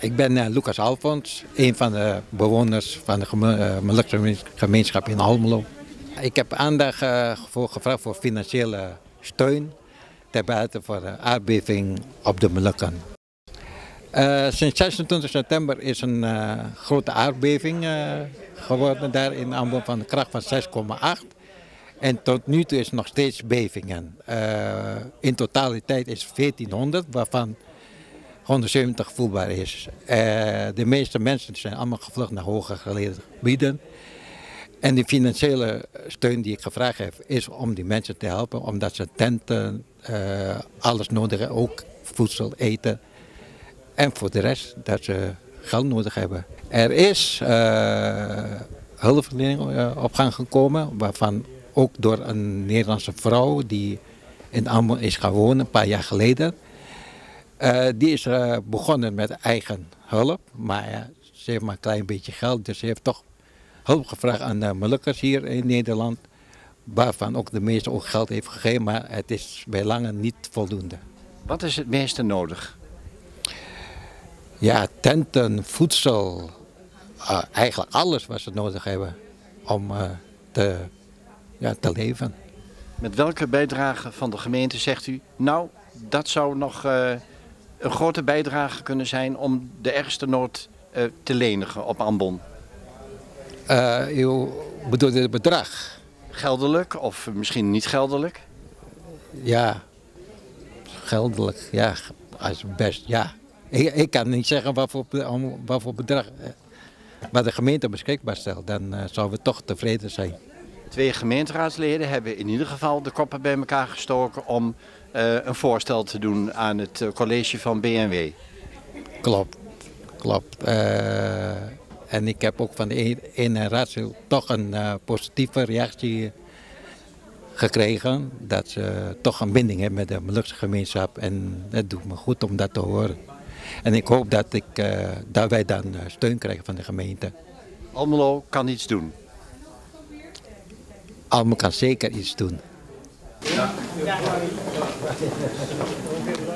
Ik ben Lucas Alfons, een van de bewoners van de Molukse gemeenschap in Almelo. Ik heb aandacht gevraagd voor financiële steun ter bate voor de aardbeving op de Molukken. Sinds 26 september is een grote aardbeving geworden daar in Ambon van de kracht van 6,8. En tot nu toe is nog steeds bevingen. In totaliteit is 1400, waarvan 170 voelbaar is. De meeste mensen zijn allemaal gevlucht naar hoger gelegen gebieden. En de financiële steun die ik gevraagd heb, is om die mensen te helpen, omdat ze tenten, alles nodig hebben, ook voedsel, eten. En voor de rest dat ze geld nodig hebben. Er is hulpverlening op gang gekomen, waarvan ook door een Nederlandse vrouw die in Ambon is gaan wonen, een paar jaar geleden. Die is begonnen met eigen hulp, maar ze heeft maar een klein beetje geld, dus ze heeft toch hulp gevraagd aan de Molukkers hier in Nederland, waarvan ook de meeste ook geld heeft gegeven, maar het is bij lange niet voldoende. Wat is het meeste nodig? Ja, tenten, voedsel, eigenlijk alles wat ze nodig hebben om te leven. Met welke bijdrage van de gemeente zegt u, nou, dat zou nog een grote bijdrage kunnen zijn om de ergste nood te lenigen op Ambon? U bedoelt het bedrag? Geldelijk of misschien niet geldelijk? Ja, geldelijk, ja, als best, ja. Ik kan niet zeggen wat voor bedrag, maar de gemeente beschikbaar stelt, dan zouden we toch tevreden zijn. 2 gemeenteraadsleden hebben in ieder geval de koppen bij elkaar gestoken om een voorstel te doen aan het college van BNW. Klopt. En ik heb ook van de ene raadslid toch een positieve reactie gekregen. Dat ze toch een binding hebben met de Molukse gemeenschap. En het doet me goed om dat te horen. En ik hoop dat wij dan steun krijgen van de gemeente. Almelo kan iets doen. Almelo kan zeker iets doen. Ja.